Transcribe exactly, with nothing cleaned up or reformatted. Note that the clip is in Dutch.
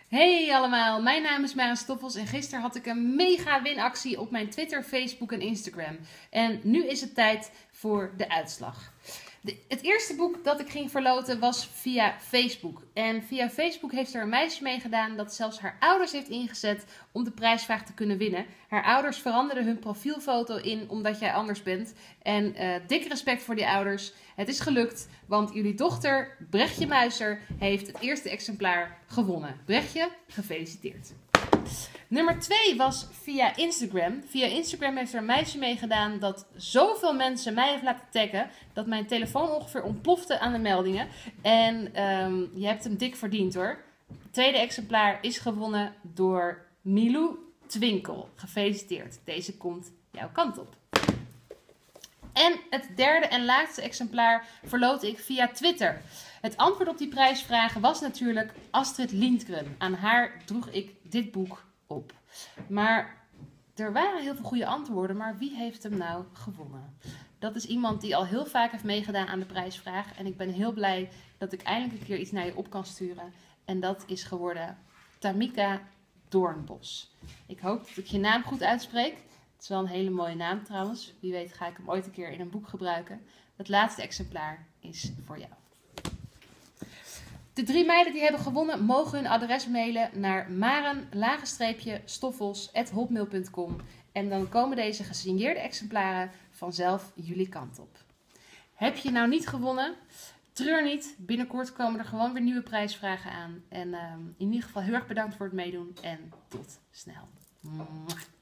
Hey allemaal, mijn naam is Maren Stoffels en gisteren had ik een mega winactie op mijn Twitter, Facebook en Instagram. En nu is het tijd voor de uitslag. De, het eerste boek dat ik ging verloten was via Facebook. En via Facebook heeft er een meisje mee gedaan dat zelfs haar ouders heeft ingezet om de prijsvraag te kunnen winnen. Haar ouders veranderden hun profielfoto in omdat jij anders bent. En uh, dik respect voor die ouders. Het is gelukt, want jullie dochter Brechtje Muiser heeft het eerste exemplaar gewonnen. Brechtje, gefeliciteerd. Nummer twee was via Instagram. Via Instagram heeft er een meisje meegedaan dat zoveel mensen mij heeft laten taggen dat mijn telefoon ongeveer ontplofte aan de meldingen. En um, je hebt hem dik verdiend hoor. Het tweede exemplaar is gewonnen door Milou Twinkel. Gefeliciteerd. Deze komt jouw kant op. En het derde en laatste exemplaar verloot ik via Twitter. Het antwoord op die prijsvragen was natuurlijk Astrid Lindgren. Aan haar droeg ik dit boek op. Maar er waren heel veel goede antwoorden, maar wie heeft hem nou gewonnen? Dat is iemand die al heel vaak heeft meegedaan aan de prijsvraag. En ik ben heel blij dat ik eindelijk een keer iets naar je op kan sturen. En dat is geworden Tamika Doornbos. Ik hoop dat ik je naam goed uitspreek. Het is wel een hele mooie naam trouwens. Wie weet ga ik hem ooit een keer in een boek gebruiken. Het laatste exemplaar is voor jou. De drie meiden die hebben gewonnen mogen hun adres mailen naar maren-stoffels at hotmail punt com. En dan komen deze gesigneerde exemplaren vanzelf jullie kant op. Heb je nou niet gewonnen? Treur niet. Binnenkort komen er gewoon weer nieuwe prijsvragen aan. En uh, in ieder geval heel erg bedankt voor het meedoen en tot snel. Mwah.